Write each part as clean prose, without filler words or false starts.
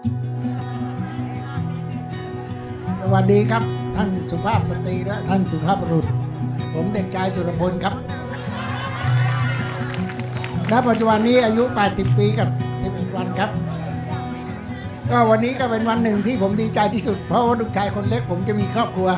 สวัสดีครับท่านสุภาพสตรีและท่านสุภาพบุรุษผมเด็กชายสุรพลครับณปัจจุบันนี้อายุ80ปีกับ11วันครับก็วันนี้ก็เป็นวันหนึ่งที่ผมดีใจที่สุดเพราะว่าลูกชายคนเล็กผมจะมีครอบครัว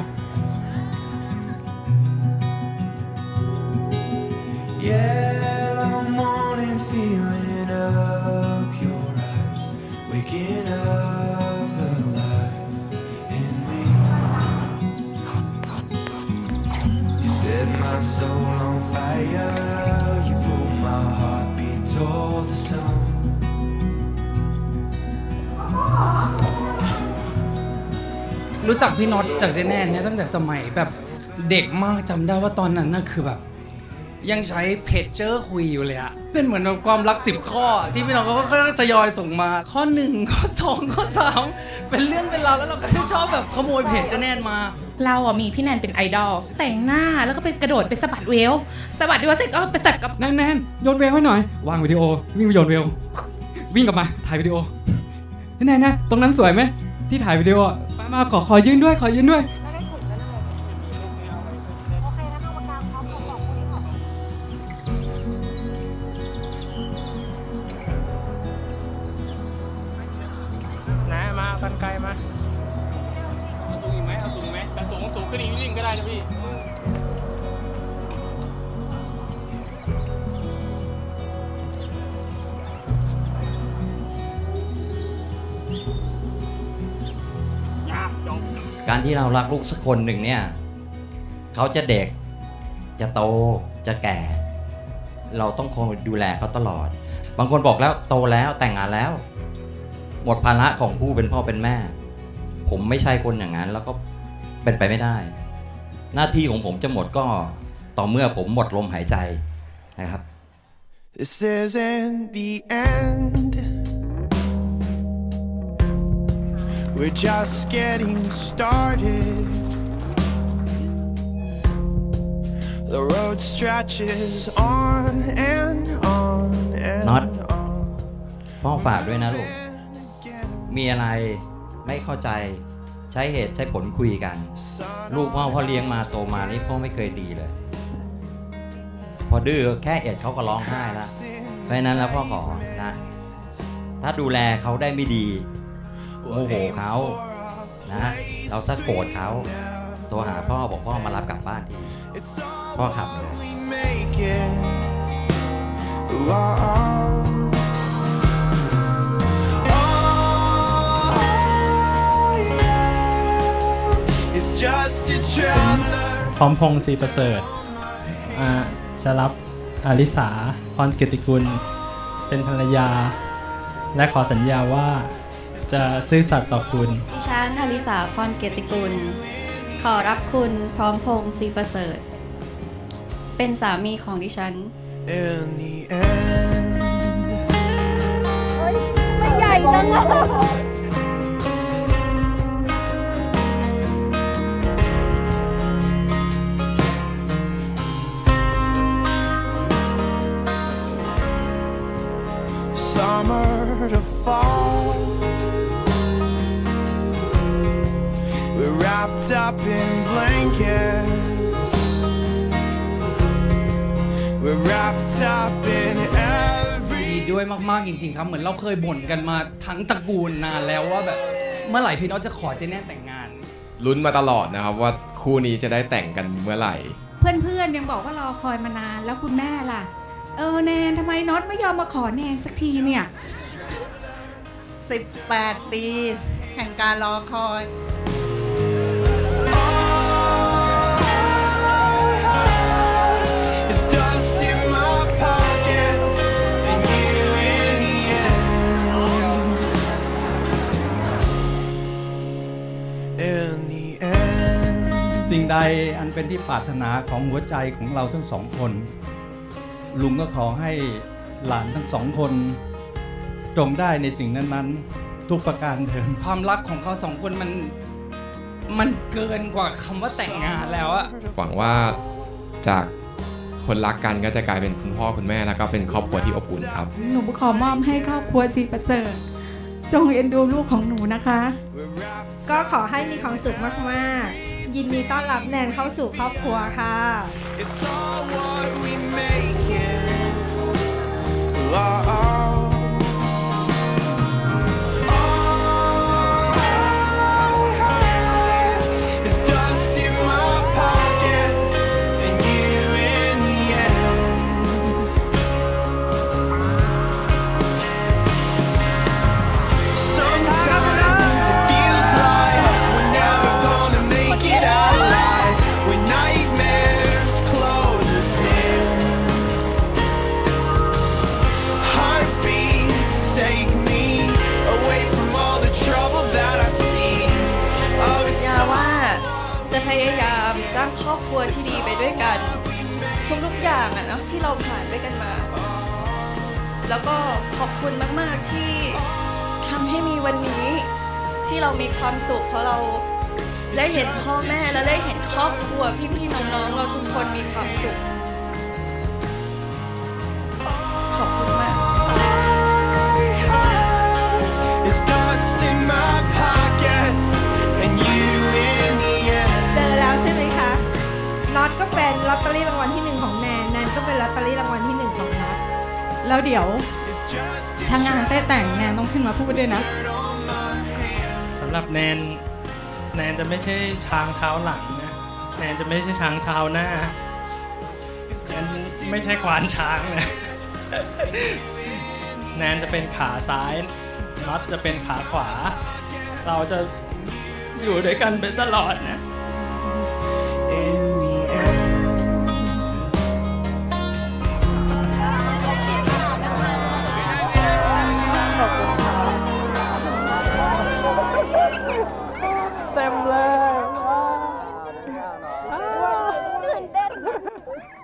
รู้จักพี่น็อตจากเจแน่เนี่ยตั้งแต่สมัยแบบเด็กมากจำได้ว่าตอนนั้นน่ะคือแบบยังใช้เพจเจอร์คุยอยู่เลยอะเป็นเหมือนแบบความรัก10ข้อที่พี่น็อตเขาก็ทยอยส่งมาข้อ1ข้อ2ข้อ3เป็นเรื่องเป็นราวแล้วเราก็ชอบแบบขโมยเพจเจแน่มาเราอ่ะมีพี่แนนเป็นไอดอลแต่งหน้าแล้วก็ไปกระโดดไปสะบัดเวลเสร็จก็ไปสัดกับแนนโยนเวลให้หน่อยวางวิดีโอวิ่งไปโยนเวลวิ่งกลับมาถ่ายวิดีโอแนนตรงนั้นสวยไหมที่ถ่ายวิดีโอมาขอยืนด้วยนะมากันไกลมาเอาสูงอีกไหมแต่สูงขึ้นอีกนิดนึงก็ได้นะพี่การที่เรารักลูกสักคนหนึ่งเนี่ยเขาจะเด็กจะโตจะแก่เราต้องคอยดูแลเขาตลอดบางคนบอกแล้วโตแล้วแต่งงานแล้วหมดภาระของผู้เป็นพ่อเป็นแม่ผมไม่ใช่คนอย่างนั้นแล้วก็เป็นไปไม่ได้หน้าที่ของผมจะหมดก็ต่อเมื่อผมหมดลมหายใจนะครับ This isn't the end We're just getting started The road stretches on and on and on พ่อฝากด้วยนะลูกมีอะไรไม่เข้าใจใช้เหตุใช้ผลคุยกันลูกพ่อเลี้ยงมาโตมานี่พ่อไม่เคยตีเลยพอดื้อแค่เอ็ดเขาก็ร้องไห้แล้วเพราะนั้นแล้วพ่อขอนะถ้าดูแลเขาได้ไม่ดีโมโหเขานะเราถ้าโกรธเขาโทรหาพ่อบอกพ่อมารับกลับบ้านทีพ่อขับเลยพร้อมพงศ์ศรีประเสริฐจะรับอลิสาพรเกียรติกุลเป็นภรรยาและขอสัญญาว่าจะซื่อสัตย์ต่อคุณดิฉันอลิสาพรเกียรติกุลขอรับคุณพร้อมพงศ์ศรีประเสริฐเป็นสามีของดิฉันไม่ใหญ่จังเลย summer to fall. We're wrapped up in blankets. We're wrapped up in every ดีด้วยมากๆจริงๆครับเหมือนเราเคยบ่นกันมาทั้งตระกูลนานแล้วว่าแบบเมื่อไหร่พี่น็อตจะขอเจเน่แต่งงานลุ้นมาตลอดนะครับว่าคู่นี้จะได้แต่งกันเมื่อไหร่เพื่อนๆยังบอกว่ารอคอยมานานแล้วคุณแม่ล่ะแนนทำไมน็อตไม่ยอมมาขอแนนสักทีเนี่ย 18 ปีแห่งการรอคอยสิ่งใดอันเป็นที่ปรารถนาของหัวใจของเราทั้งสองคนลุงก็ขอให้หลานทั้งสองคนจงได้ในสิ่งนั้นๆทุกประการเถิดความรักของเขาสองคนมันเกินกว่าคำว่าแต่งงานแล้วอะหวังว่าจากคนรักกันก็จะกลายเป็นคุณพ่อคุณแม่แล้วก็เป็นครอบครัวที่อบอุ่นครับหนูขอมอบให้ครอบครัวศรีประเสริฐจงเอ็นดูลูกของหนูนะคะก็ขอให้มีความสุขมากๆยินดีต้อนรับแนนเข้าสู่ครอบครัวค่ะ It's all what we make it. It's dust in my pockets and you in the end. Sometimes it feels like we're never gonna make it out alive when nightmares close us in. Heartbeat, take me away from all the trouble that I see. Oh, it's ยาว่าจะพยายามสร้างครอบครัวที่ดีไปด้วยกันทุกๆอย่างอะเนาะที่เราผ่านด้วยกันมา แล้วก็ขอบคุณมากๆที่ทำให้มีวันนี้ที่เรามีความสุขเพราะเราได้เห็นพ่อแม่และได้เห็นครอบครัวพี่ๆน้องๆเราทุกคนมีความสุขขอบคุณมาก It's dust in my pockets and you in the end. เจอแล้วใช่ไหมคะน็อตก็เป็นลอตเตอรี่รางวัลที่1ของแนนแนนก็เป็นลอตเตอรี่รางวัลที่1ของน็อตแล้วเดี๋ยวทางงานแต่งแนนต้องขึ้นมาพูดด้วยนะสำหรับแนนจะไม่ใช่ช้างเท้าหลังนะแนนจะไม่ใช่ช้างเท้าหน้าแนนไม่ใช่ควานช้างนะ แนนจะเป็นขาซ้ายน็อตจะเป็นขาขวา เราจะอยู่ด้วยกันเป็นตลอดนะ In the end. เต็มเลยตื่นเต้น